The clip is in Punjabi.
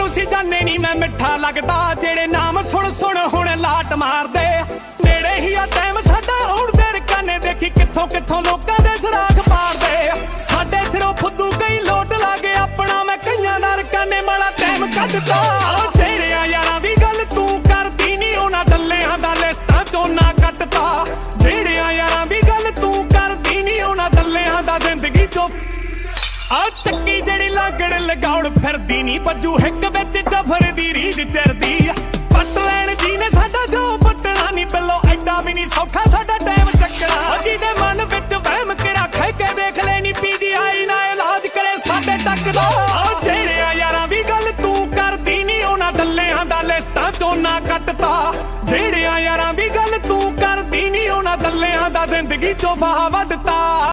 ਨੂੰ ਸੀ ਜਾਣੇ ਨੀ मैं मिठा लगदा जेड़े नाम सुन सुन हुण लाट मारदे नेड़े ही आ टाइम साडा हुण तेरे काने देखी कित्थों कित्थों लोकां दे सराख मारदे साडे सिरों फुद्दू कई लोट लागे अपना मैं कईयां दा रकाने माड़ा टाइम कढदा जेड़ियां यारां दी गल तू करदी नी उहनां दल्लियां दा लिस्टां चों ना कटदा जेड़ियां यारां दी गल तू करदी नी उहनां दल्लियां दा जिंदगी चों ਚੱਕੀ ਜਿਹੜੀ ਲਾਗੜ ਲਗਾਉਣ ਫਿਰਦੀ ਨੀ ਬੱਜੂ ਹਿੱਕ ਵਿੱਚ ਜਫਰ ਦੀ ਰੀਝ ਚਿਰਦੀ ਪੱਟ ਲੈਣ ਜੀ ਨੇ ਸਾਡਾ ਜੋ ਪੱਟਣਾ ਨੀ ਬਿੱਲੋ ਐਡਾ ਵੀ ਨੀ ਸੌਖਾ ਸਾਡਾ ਟਾਈਮ ਚੱਕਣਾ ਜਿਹਦੇ ਮਨ ਵਿੱਚ ਵਹਿਮ ਕੇ ਰੱਖੇ ਕੇ ਦੇਖ ਲੈਣੀ PGI ਨਾ ਇਲਾਜ ਕਰੇ ਸਾਡੇ ਤੱਕ ਦਾ ਜਿਹੜਿਆਂ ਯਾਰਾਂ ਦੀ ਗੱਲ ਤੂੰ ਕਰਦੀ ਨੀ ਉਹਨਾਂ ਦੱਲਿਆਂ ਦਾ ਲਿਸਟਾਂ ਚੋਂ ਨਾ ਕੱਟਤਾ ਜਿਹੜਿਆਂ ਯਾਰਾਂ ਦੀ ਗੱਲ ਤੂੰ ਕਰਦੀ ਨੀ ਉਹਨਾਂ ਦੱਲਿਆਂ ਦਾ ਜ਼ਿੰਦਗੀ ਚੋਂ ਫਾਹਾ ਵੱਢਤਾ।